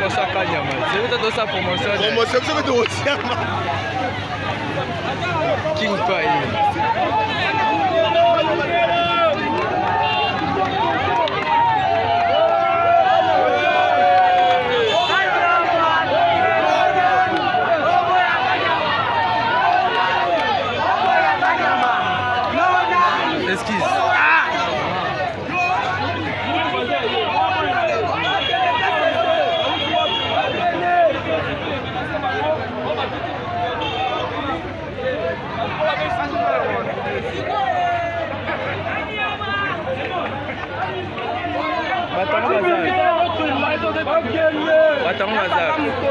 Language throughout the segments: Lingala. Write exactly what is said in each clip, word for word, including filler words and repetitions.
promotion Kanyama. Je vais te donner sa promotion. Promotion, je vais te retirer. King Pie. Excuse. Batang bazar. Batang bazar.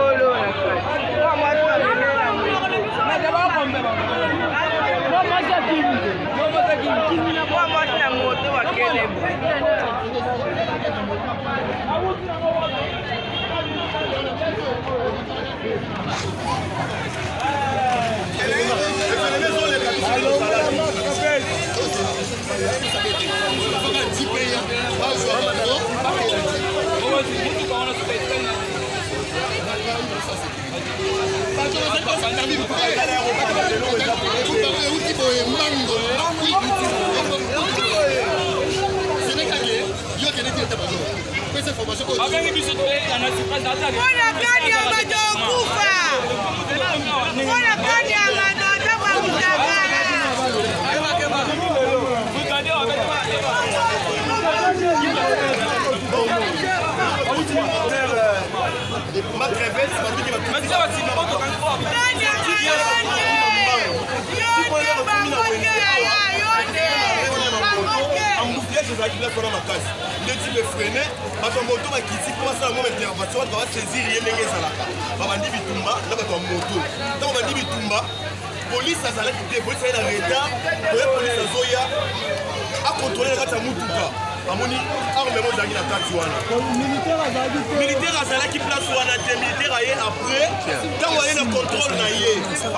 Ma crevette, c'est pas lui qui va tout faire. Je vais aller ma case. Le type est freiné. Parce que moto va quitter pour ça mon intervention, on va saisir rien les salaka. Va bandi bitumba, là va ton moto. Dans bandi bitumba, police ça s'allait quitter, police est en retard. Police à Zoya a contrôler la mutuka. Amoni arme mo zangi na taxi wana. Militaire azali. Militaire azali qui place wana des militaires aye après. Tant on est le contrôle na yé.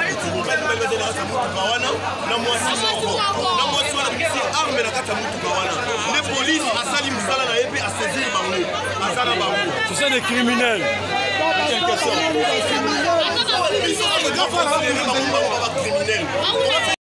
Na mwasi moko. Na mwasi wana bisi arme na kata mutuka wana. Les polices asali musala na yepe a saisir bango. Asala bango. Ce sont des criminels. Quelque sorte. Ils sont des criminels.